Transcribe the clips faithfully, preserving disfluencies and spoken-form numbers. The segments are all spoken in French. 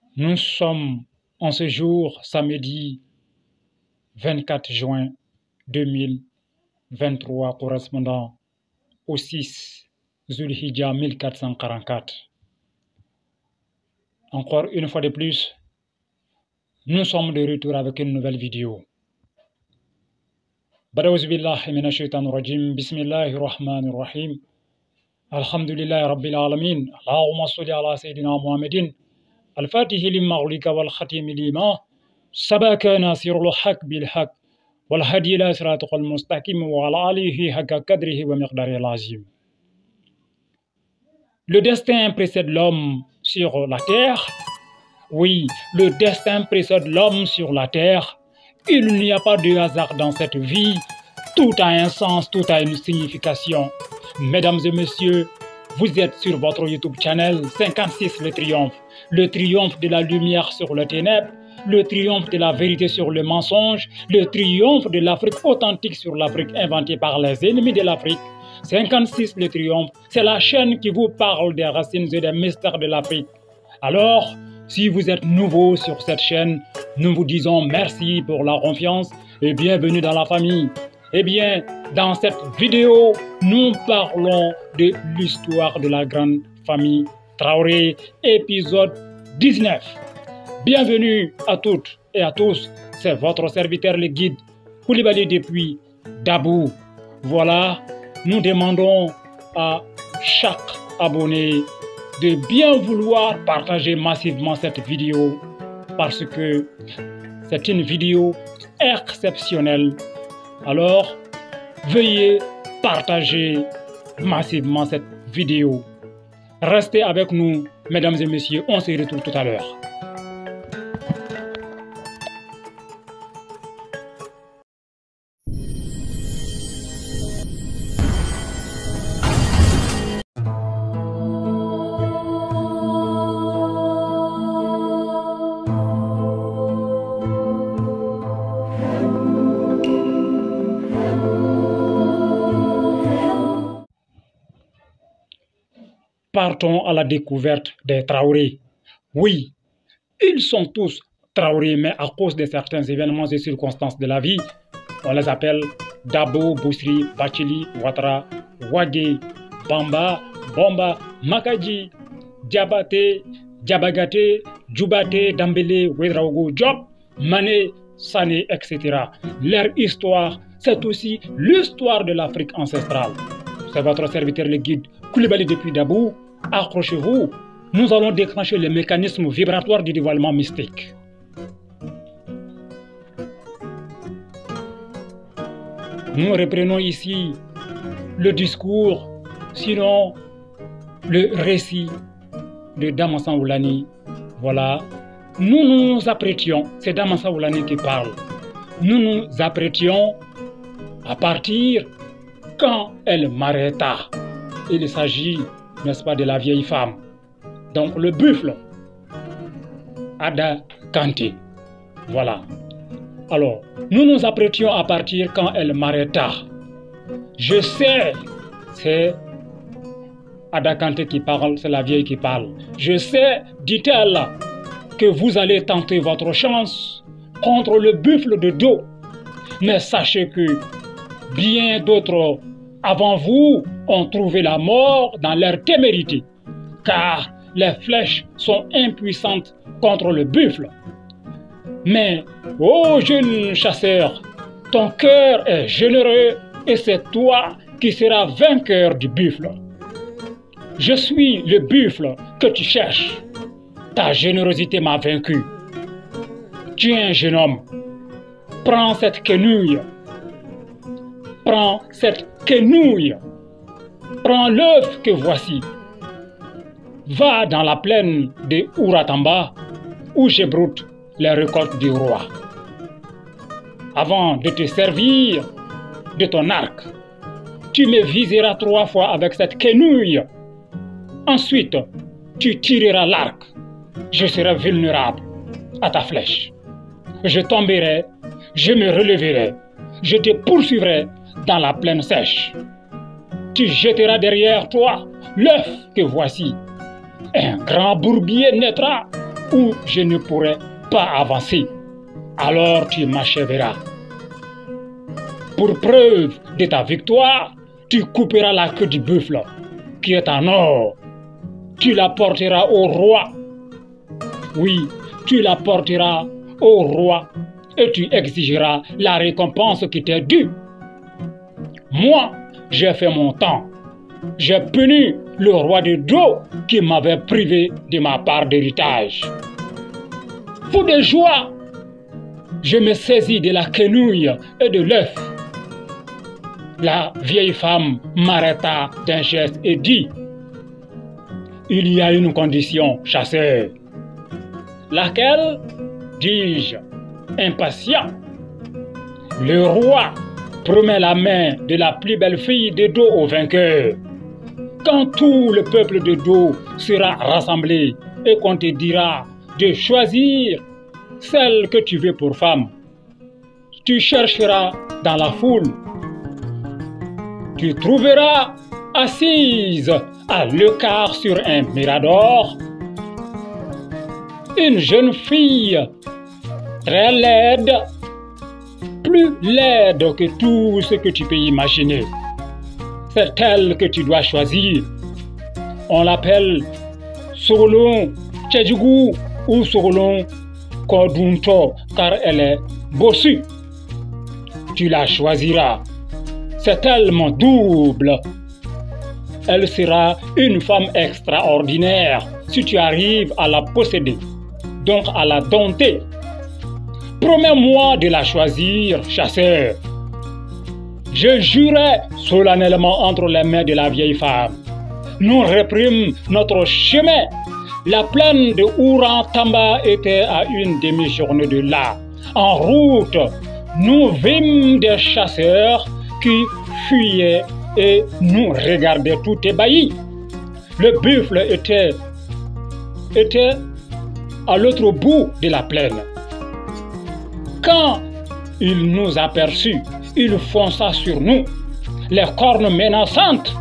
Nous sommes en ce jour, samedi vingt-quatre juin deux mille vingt-trois, correspondant au six Zulhijjah mille quatre cent quarante-quatre. Encore une fois de plus, nous sommes de retour avec une nouvelle vidéo. Badaouzubillahi minash shaitanir rajim, bismillahir rahmanir rahim. Alhamdulillahi rabbil alamin. Allahumma salli ala sayyidina Muhammadin al-fatihi lima ulika wal khatimi lima sabaka nasirul haq bil haq wal hadi ila siratal mustaqim wa ala alihi haqqa qadrihi wa miqdaril azim. Le destin précède l'homme sur la terre. Oui, le destin précède l'homme sur la terre. Il n'y a pas de hasard dans cette vie. Tout a un sens, tout a une signification. Mesdames et messieurs, vous êtes sur votre YouTube channel cinquante-six Le Triomphe. Le triomphe de la lumière sur le ténèbre, le triomphe de la vérité sur le mensonge, le triomphe de l'Afrique authentique sur l'Afrique inventée par les ennemis de l'Afrique. cinquante-six Le Triomphe, c'est la chaîne qui vous parle des racines et des mystères de l'Afrique. Alors, si vous êtes nouveau sur cette chaîne, nous vous disons merci pour la confiance et bienvenue dans la famille. Eh bien, dans cette vidéo, nous parlons de l'histoire de la grande famille Traoré, épisode dix-neuf. Bienvenue à toutes et à tous, c'est votre serviteur le guide Koulibaly depuis Dabou. Voilà, nous demandons à chaque abonné de bien vouloir partager massivement cette vidéo parce que c'est une vidéo exceptionnelle. Alors, veuillez partager massivement cette vidéo. Restez avec nous, mesdames et messieurs, on se retrouve tout à l'heure. Partons à la découverte des Traoré. Oui, ils sont tous Traoré, mais à cause de certains événements et circonstances de la vie, on les appelle Dabo, Bousri, Bachili, Ouattara, Ouadé, Bamba, Bomba, Makadji, Diabaté, Diabagaté, Djoubaté, Dambélé, Ouedraogo, Diop, Mané, Sané, et cetera. Leur histoire, c'est aussi l'histoire de l'Afrique ancestrale. C'est votre serviteur le guide Koulibaly depuis Dabou. Accrochez-vous, nous allons déclencher le mécanisme vibratoire du dévoilement mystique. Nous reprenons ici le discours, sinon le récit de Damansa Oulani. Voilà, nous nous apprêtions, c'est Damansa Oulani qui parle, nous nous apprêtions à partir quand elle m'arrêta. Il s'agit, n'est-ce pas, de la vieille femme. Donc le buffle, Ada Kanté. Voilà. Alors, nous nous apprêtions à partir quand elle m'arrêta. Je sais, c'est Ada Kanté qui parle, c'est la vieille qui parle. Je sais, dit-elle, que vous allez tenter votre chance contre le buffle de dos. Mais sachez que bien d'autres avant vous ont trouvé la mort dans leur témérité, car les flèches sont impuissantes contre le buffle. Mais, ô jeune chasseur, ton cœur est généreux et c'est toi qui seras vainqueur du buffle. Je suis le buffle que tu cherches. Ta générosité m'a vaincu. Tu es un jeune homme. Prends cette quenouille. Prends cette quenouille. Prends l'œuf que voici. Va dans la plaine de Ouratamba où j'ébroute les récoltes du roi. Avant de te servir de ton arc, tu me viseras trois fois avec cette quenouille. Ensuite, tu tireras l'arc. Je serai vulnérable à ta flèche. Je tomberai, je me relèverai, je te poursuivrai dans la plaine sèche. Tu jeteras derrière toi l'œuf que voici. Un grand bourbier naîtra où je ne pourrai pas avancer. Alors tu m'achèveras. Pour preuve de ta victoire, tu couperas la queue du buffle qui est en or. Tu la porteras au roi. Oui, tu la porteras au roi et tu exigeras la récompense qui t'est due. Moi, j'ai fait mon temps. J'ai puni le roi de dos qui m'avait privé de ma part d'héritage. Fou de joie, je me saisis de la quenouille et de l'œuf. La vieille femme m'arrêta d'un geste et dit: il y a une condition, chasseur. Laquelle? Dis-je, impatient. Le roi promet la main de la plus belle fille de dos au vainqueur. Quand tout le peuple de dos sera rassemblé et qu'on te dira de choisir celle que tu veux pour femme, tu chercheras dans la foule. Tu trouveras assise à l'écart sur un mirador une jeune fille très laide, plus laide que tout ce que tu peux imaginer. C'est elle que tu dois choisir. On l'appelle Sogolon Tchedjougou ou Sogolon Kodunto car elle est bossue. Tu la choisiras. C'est tellement double. Elle sera une femme extraordinaire si tu arrives à la posséder, donc à la dompter. Promets-moi de la choisir, chasseur. Je jurai solennellement entre les mains de la vieille femme. Nous reprîmes notre chemin. La plaine de Ouran-Tamba était à une demi-journée de là. En route, nous vîmes des chasseurs qui fuyaient et nous regardaient tout ébahis. Le buffle était, était à l'autre bout de la plaine. Quand il nous aperçut, il fonça sur nous, les cornes menaçantes.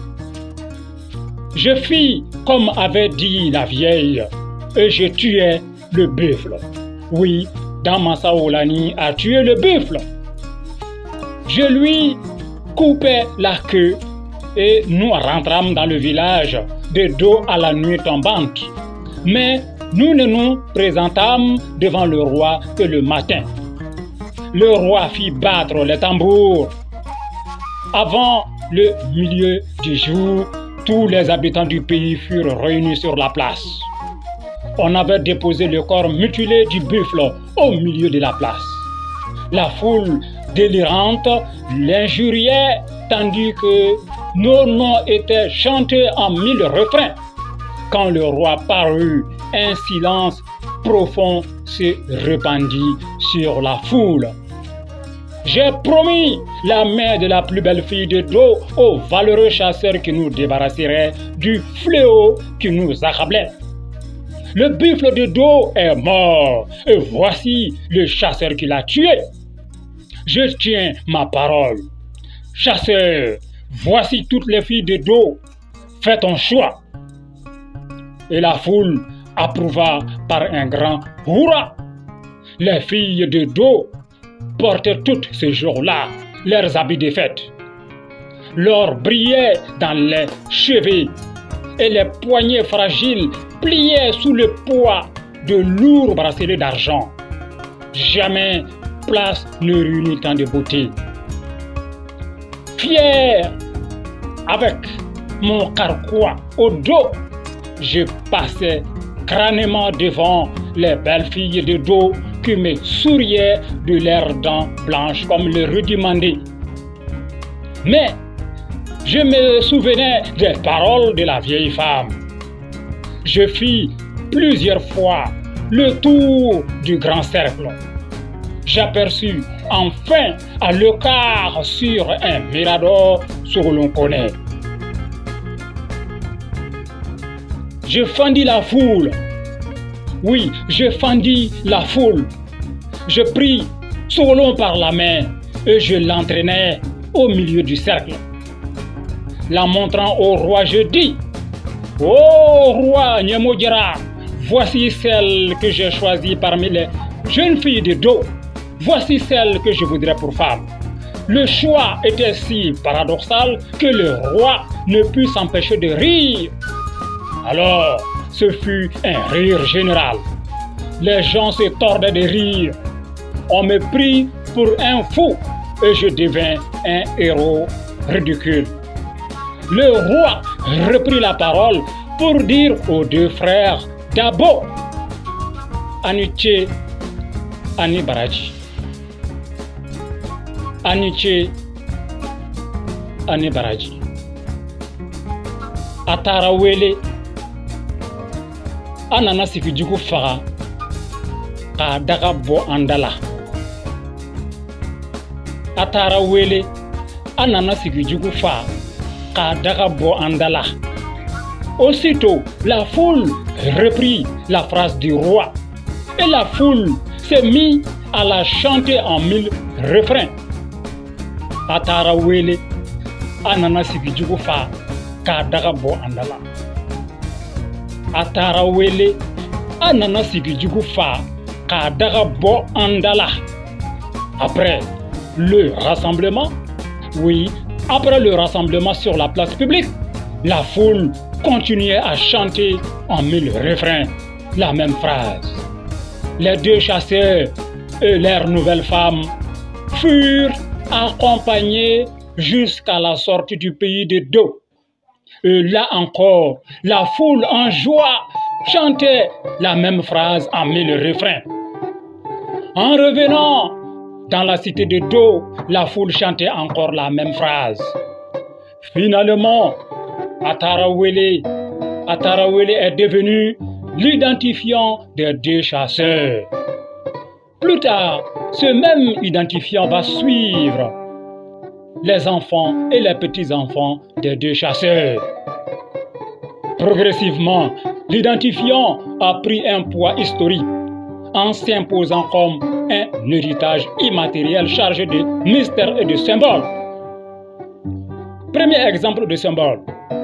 Je fis comme avait dit la vieille, et je tuai le buffle. Oui, Damassa Oulani a tué le buffle. Je lui coupai la queue et nous rentrâmes dans le village de dos à la nuit tombante. Mais nous ne nous présentâmes devant le roi que le matin. Le roi fit battre les tambours. Avant le milieu du jour, tous les habitants du pays furent réunis sur la place. On avait déposé le corps mutilé du buffle au milieu de la place. La foule délirante l'injuriait tandis que nos noms étaient chantés en mille refrains. Quand le roi parut, un silence profond se répandit sur la foule. J'ai promis la main de la plus belle fille de dos aux valeureux chasseurs qui nous débarrasseraient du fléau qui nous accablait. Le buffle de dos est mort et voici le chasseur qui l'a tué. Je tiens ma parole. Chasseur, voici toutes les filles de dos. Fais ton choix. Et la foule approuva par un grand hurrah. Les filles de dos portaient toutes ce jour-là leurs habits de fête. L'or brillait dans les cheveux et les poignets fragiles pliaient sous le poids de lourds bracelets d'argent. Jamais place ne réunit tant de beauté. Fier, avec mon carquois au dos, je passais crânement devant les belles filles de dos qui me souriaient de leurs dents blanches comme le rudimandé. Mais je me souvenais des paroles de la vieille femme. Je fis plusieurs fois le tour du grand cercle. J'aperçus enfin à l'écart sur un mirador ce que l'on connaît. Je fendis la foule. Oui, je fendis la foule. Je pris Solon par la main et je l'entraînai au milieu du cercle. La montrant au roi, je dis: « Ô roi Nyamodjara, Voici celle que j'ai choisie parmi les jeunes filles de Do. Voici celle que je voudrais pour femme. Le choix était si paradoxal que le roi ne put s'empêcher de rire. Alors, ce fut un rire général. Les gens se tordaient de rire. On me prit pour un fou et je devins un héros ridicule. Le roi reprit la parole pour dire aux deux frères Dabo, Aniche, Ani Baraji. Aniche, Ani Baraji. Atarawele, Anana Sikijuku Fara, Ka Dagabo Andala. Atarawele, Anana Sikijuku Fara, Ka Dagabo Andala. Aussitôt, la foule reprit la phrase du roi et la foule s'est mise à la chanter en mille refrains. Atarawele, Anana Sikijuku Fara, Ka Dagabo Andala. Atarawele, Anana Sikijuku Fara, Ka Dagabo Andala. Après le rassemblement, oui, après le rassemblement sur la place publique, la foule continuait à chanter en mille refrains la même phrase. Les deux chasseurs et leurs nouvelles femmes furent accompagnés jusqu'à la sortie du pays de Do. Et là encore, la foule en joie chantait la même phrase en mille refrains. En revenant dans la cité de Do, la foule chantait encore la même phrase. Finalement, Atarawele, Atarawele est devenu l'identifiant des deux chasseurs. Plus tard, ce même identifiant va suivre les enfants et les petits-enfants des deux chasseurs. Progressivement, l'identifiant a pris un poids historique en s'imposant comme un héritage immatériel chargé de mystères et de symboles. Premier exemple de symbole.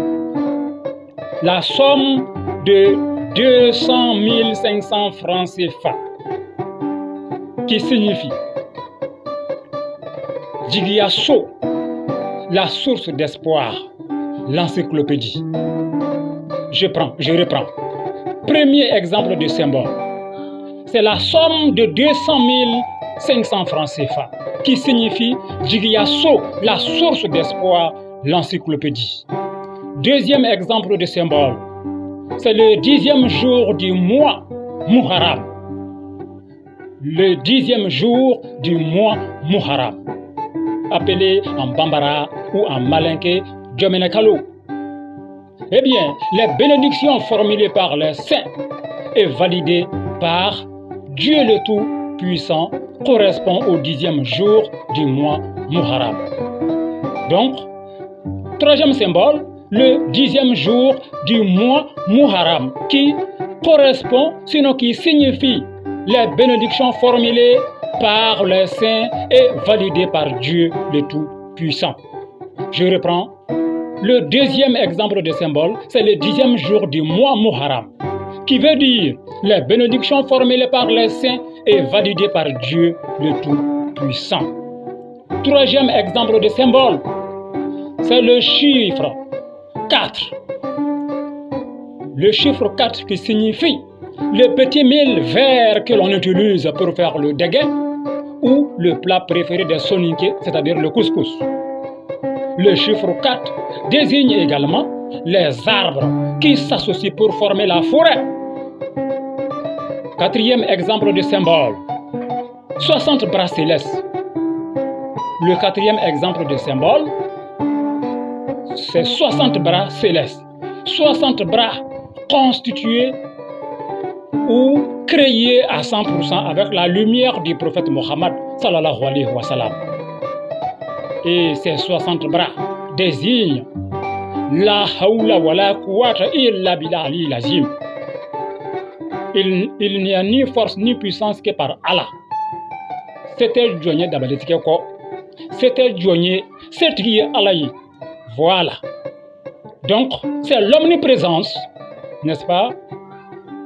La somme de deux cent mille cinq cents francs C F A qui signifie Jigiasso, la source d'espoir, l'encyclopédie. Je prends, je reprends. Premier exemple de symbole. C'est la somme de deux cent mille cinq cents francs C F A qui signifie Jigiasso, la source d'espoir, l'encyclopédie. Deuxième exemple de symbole, c'est le dixième jour du mois Muharram. Le dixième jour du mois Muharram, appelé en Bambara ou en Malinké Djomenekalo. Eh bien, les bénédictions formulées par les saints et validées par Dieu le Tout-Puissant correspondent au dixième jour du mois Muharram. Donc, troisième symbole, le dixième jour du mois Muharram, qui correspond, sinon qui signifie les bénédictions formulées par les saints et validées par Dieu le Tout-Puissant. Je reprends. Le deuxième exemple de symbole, c'est le dixième jour du mois Muharram, qui veut dire les bénédictions formulées par les saints et validées par Dieu le Tout-Puissant. Troisième exemple de symbole, c'est le chiffre quatre. Le chiffre quatre qui signifie le petit mille vert que l'on utilise pour faire le déguin ou le plat préféré des soninké, c'est-à-dire le couscous. Le chiffre quatre désigne également les arbres qui s'associent pour former la forêt. Quatrième exemple de symbole, soixante bras célestes. Le quatrième exemple de symbole, c'est soixante bras célestes. soixante bras constitués ou créés à cent pour cent avec la lumière du prophète Mohammed sallallahu alayhi wa sallam. Et ces soixante bras désignent la hawla wa la quwwata illa billahi l'azim. Il, il n'y a ni force ni puissance que par Allah. C'était Djonye Dabaletikeko. C'était Djonye, c'est qui Allah. Voilà. Donc, c'est l'omniprésence, n'est-ce pas,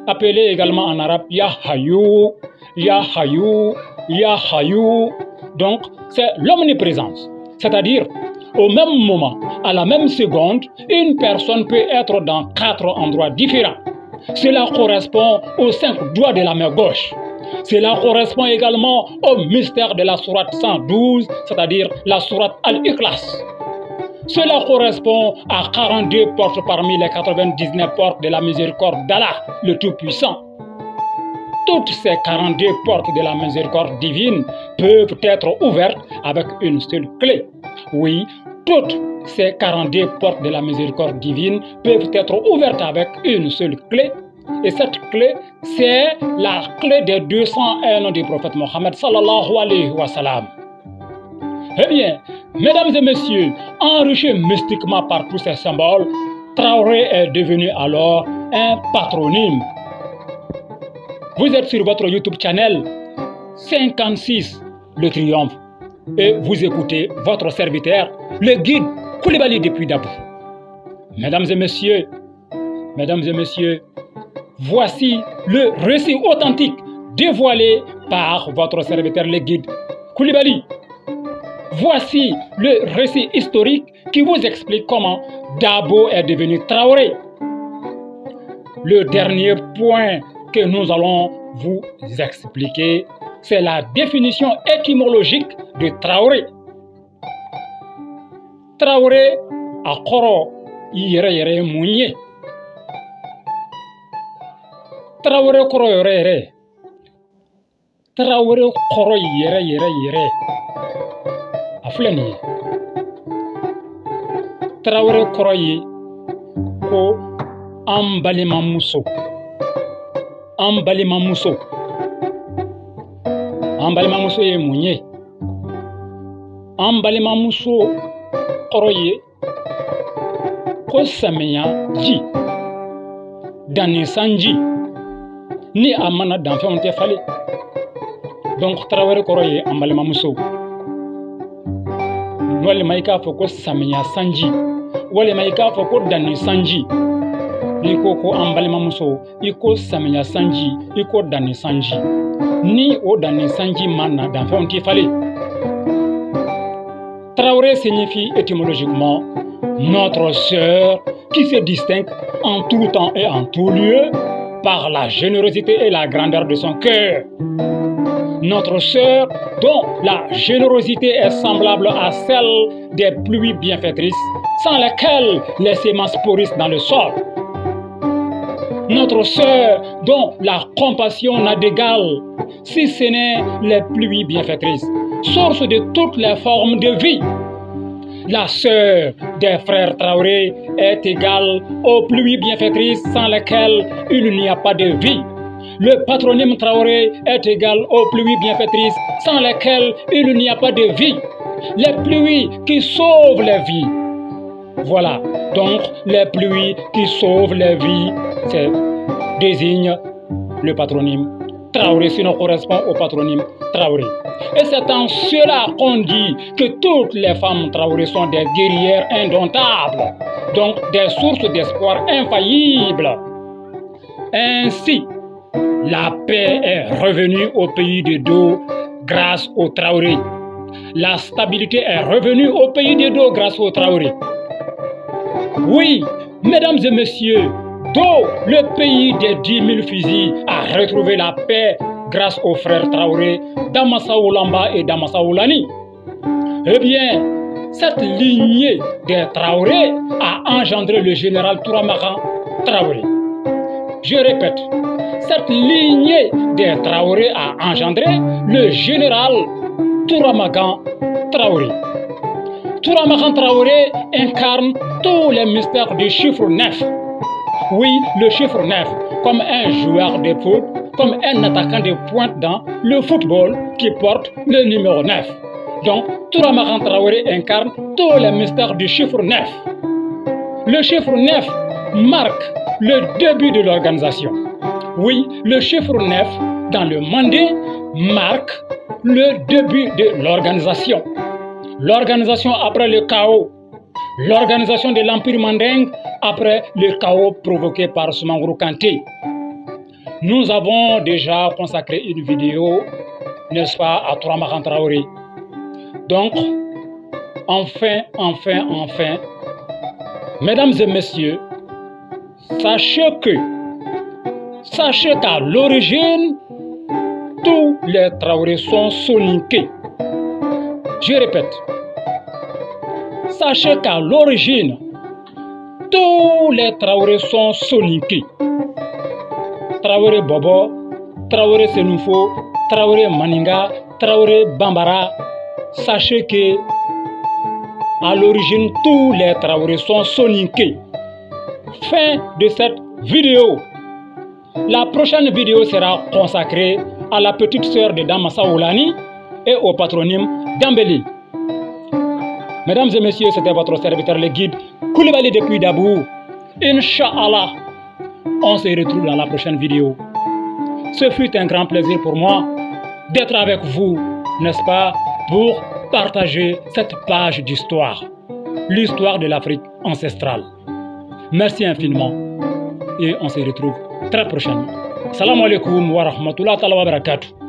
appelé également en arabe Ya Hayyu, Ya Hayyu, Ya Hayyu. Donc, c'est l'omniprésence. C'est-à-dire, au même moment, à la même seconde, une personne peut être dans quatre endroits différents. Cela correspond aux cinq doigts de la main gauche. Cela correspond également au mystère de la sourate cent douze, c'est-à-dire la sourate Al-Ikhlas. Cela correspond à quarante-deux portes parmi les quatre-vingt-dix-neuf portes de la miséricorde d'Allah, le Tout-Puissant. Toutes ces quarante-deux portes de la miséricorde divine peuvent être ouvertes avec une seule clé. Oui, toutes ces quarante-deux portes de la miséricorde divine peuvent être ouvertes avec une seule clé. Et cette clé, c'est la clé des deux cent un noms du prophète Mohammed sallallahu alayhi wa sallam. Eh bien, mesdames et messieurs, enrichi mystiquement par tous ces symboles, Traoré est devenu alors un patronyme. Vous êtes sur votre YouTube channel cinquante-six, le triomphe, et vous écoutez votre serviteur, le guide Koulibaly depuis Dabou. Mesdames et messieurs, mesdames et messieurs, voici le récit authentique dévoilé par votre serviteur, le guide Koulibaly. Voici le récit historique qui vous explique comment Dabo est devenu Traoré. Le dernier point que nous allons vous expliquer, c'est la définition étymologique de Traoré. Traoré a koro yere yere munye. Traoré koro yere yere. Traoré koro yere yere yere. Afleni. Traoré koro yi ko ambalima muso. Ambalima muso. Ambalima muso ye munye. Ambalima muso koro ye ko samiya ji. Dani sanji. Ni amana danfɛ on tɛ fale. Donc Traoré koro ye ambalima muso. Walima i k'a fɔ ko samiya sanji, walima i k'a fɔ ko danni sanji. N'i ko ko an balimamuso, i ko samiya sanji, i ko danni sanji. Ni o danni sanji ma na danfɛnw tɛ falen. Traoré signifie étymologiquement notre sœur qui se distingue en tout temps et en tout lieu par la générosité et la grandeur de son cœur. Notre sœur dont la générosité est semblable à celle des pluies bienfaitrices sans lesquelles les semences pourrissent dans le sol. Notre sœur dont la compassion n'a d'égal, si ce n'est les pluies bienfaitrices, source de toutes les formes de vie. La sœur des frères Traoré est égale aux pluies bienfaitrices sans lesquelles il n'y a pas de vie. Le patronyme Traoré est égal aux pluies bienfaitrices sans lesquelles il n'y a pas de vie. Les pluies qui sauvent les vies. Voilà, donc les pluies qui sauvent les vies, c'est désigne le patronyme Traoré, sinon correspond au patronyme Traoré. Et c'est en cela qu'on dit que toutes les femmes Traoré sont des guerrières indomptables, donc des sources d'espoir infaillibles. Ainsi, la paix est revenue au pays de Do grâce au Traoré. La stabilité est revenue au pays de Do grâce au Traoré. Oui, mesdames et messieurs, Do, le pays des dix mille fusils, a retrouvé la paix grâce aux frères Traoré, Damassa Oulamba et Damassa Oulani. Eh bien, cette lignée des Traoré a engendré le général Touramagan Traoré. Je répète, cette lignée des Traoré a engendré le général Touramagan Traoré. Touramagan Traoré incarne tous les mystères du chiffre neuf. Oui, le chiffre neuf, comme un joueur de foot, comme un attaquant de pointe dans le football qui porte le numéro neuf. Donc, Touramagan Traoré incarne tous les mystères du chiffre neuf. Le chiffre neuf marque le début de l'organisation. Oui, le chiffre neuf dans le Mandé marque le début de l'organisation. L'organisation après le chaos. L'organisation de l'Empire mandingue après le chaos provoqué par Soumaoro Kanté. nous avons déjà consacré une vidéo, n'est-ce pas, à Touramakan Traoré. Donc, enfin, enfin, enfin, mesdames et messieurs, sachez que, sachez qu'à l'origine, tous les Traoré sont soninké. Je répète, sachez qu'à l'origine, tous les Traoré sont soninké. Traoré Bobo, Traoré Senoufo, Traoré Maninga, Traoré Bambara. Sachez que à l'origine, tous les Traoré sont soninké. Fin de cette vidéo. La prochaine vidéo sera consacrée à la petite sœur de Damassa Oulani et au patronyme Dambeli. Mesdames et messieurs, c'était votre serviteur le guide Koulibaly depuis Dabou. Inch'Allah, on se retrouve dans la prochaine vidéo. Ce fut un grand plaisir pour moi d'être avec vous, n'est-ce pas, pour partager cette page d'histoire, l'histoire de l'Afrique ancestrale. Merci infiniment et on se retrouve très prochainement. Salam alaikum wa rahmatullahi wa barakatuh.